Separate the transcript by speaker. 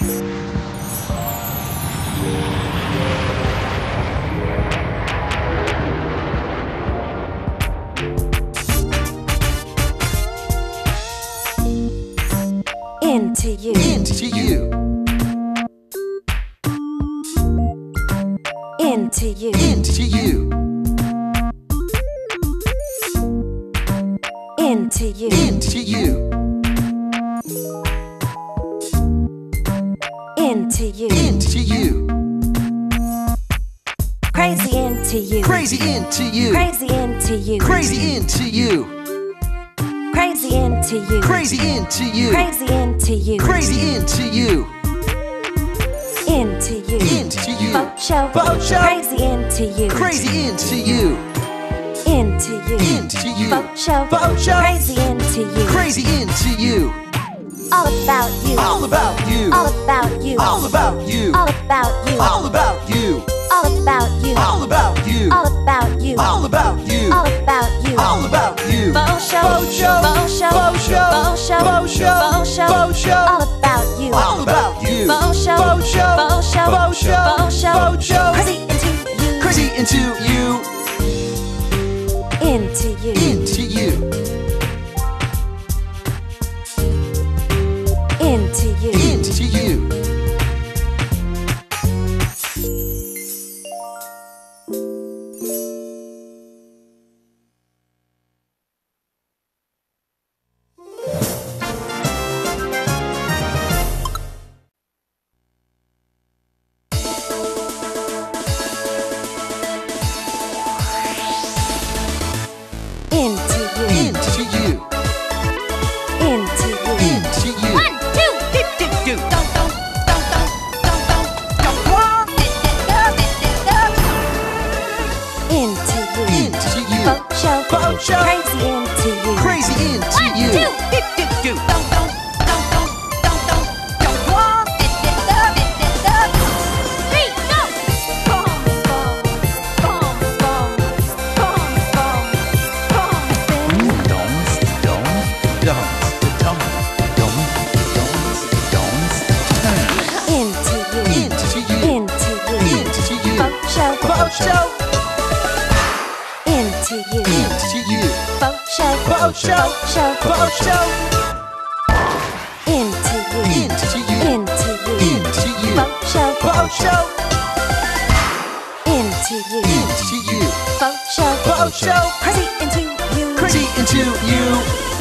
Speaker 1: Into you.
Speaker 2: Into you.
Speaker 1: Into you.
Speaker 2: Into you.
Speaker 1: Into you.
Speaker 2: Into you.
Speaker 1: Into you.
Speaker 2: Into you.
Speaker 1: Crazy into you.
Speaker 2: Crazy into you.
Speaker 1: Crazy into you.
Speaker 2: Crazy into you.
Speaker 1: Crazy into you.
Speaker 2: Crazy into you.
Speaker 1: Crazy into you.
Speaker 2: Crazy into you.
Speaker 1: Into you.
Speaker 2: Into you.
Speaker 1: Boat show.
Speaker 2: Boat show.
Speaker 1: Crazy into you.
Speaker 2: Crazy into you.
Speaker 1: Into you.
Speaker 2: Into you.
Speaker 1: Boat show.
Speaker 2: Boat show.
Speaker 1: Crazy into you.
Speaker 2: Crazy into you.
Speaker 1: All about you.
Speaker 2: All about you.
Speaker 1: All about you.
Speaker 2: All about you.
Speaker 1: All about you.
Speaker 2: All about you.
Speaker 1: All about you.
Speaker 2: All about you.
Speaker 1: All about you.
Speaker 2: All about you.
Speaker 1: All about you.
Speaker 2: All about you.
Speaker 1: Boat show.
Speaker 2: Boat show.
Speaker 1: Boat show.
Speaker 2: Boat show.
Speaker 1: Boat show.
Speaker 2: Boat show.
Speaker 1: Boat show.
Speaker 2: Boat show.
Speaker 1: All about you.
Speaker 2: All about you.
Speaker 1: Boat show.
Speaker 2: Boat show.
Speaker 1: Boat show.
Speaker 2: Boat show.
Speaker 1: Boat show.
Speaker 2: Boat show.
Speaker 1: Crazy into you.
Speaker 2: Crazy into you.
Speaker 1: Into you.
Speaker 2: Into you.
Speaker 1: Into you.
Speaker 2: Into you.
Speaker 1: Into you.
Speaker 2: Into you.
Speaker 1: Into you.
Speaker 2: Into you.
Speaker 1: 1, 2, do. Into you.
Speaker 2: Into you.
Speaker 1: Boat show.
Speaker 2: Boat show.
Speaker 1: Crazy into you.
Speaker 2: Crazy into
Speaker 1: 1,
Speaker 2: you.
Speaker 1: 2, Into you.
Speaker 2: Into you.
Speaker 1: Into you.
Speaker 2: Into you.
Speaker 1: Boat show.
Speaker 2: Boat show.
Speaker 1: Into you.
Speaker 2: Into you.
Speaker 1: Boat show.
Speaker 2: Boat show.
Speaker 1: Boat show.
Speaker 2: Boat show.
Speaker 1: Into you.
Speaker 2: Into you.
Speaker 1: Into you.
Speaker 2: Into you.
Speaker 1: Boat show.
Speaker 2: Boat show.
Speaker 1: Into you.
Speaker 2: Into you.
Speaker 1: Boat show.
Speaker 2: Boat show.
Speaker 1: Crazy into you.
Speaker 2: Crazy into you.